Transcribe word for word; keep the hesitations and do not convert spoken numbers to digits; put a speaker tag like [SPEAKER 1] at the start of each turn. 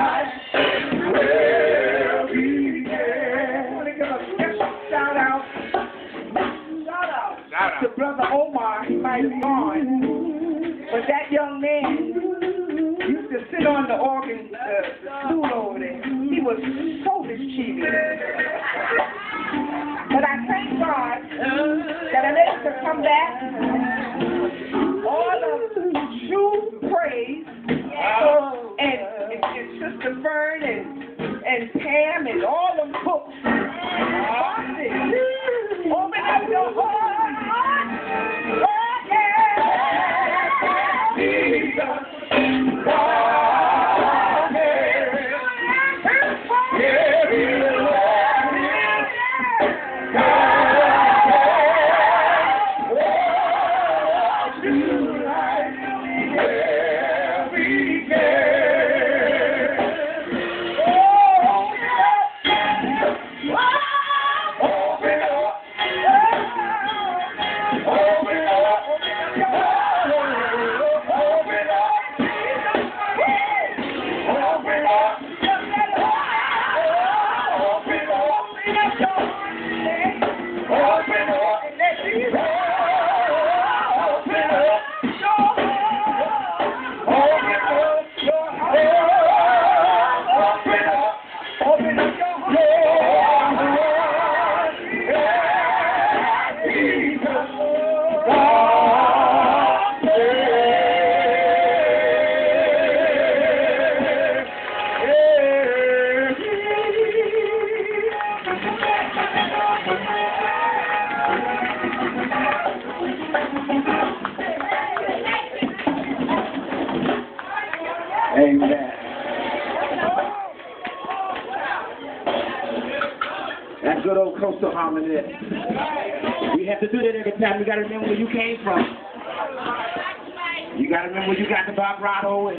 [SPEAKER 1] will begin. I want to give a special shout out. Shout out. Shout out to Brother Omar. He might be on. But that young man used to sit on the organ uh, stool over there. He was so mischievous. But I thank God that I'm able to come back. All of true praise. Uh, and, and, and Sister Fern and, and Pam and all them cooks. Open up your heart. Oh, yeah. Jesus. God, yeah. Yeah. Amen. That good old coastal harmony there. We have to do that every time. You got to remember where you came from. You got to remember where you got the vibrato and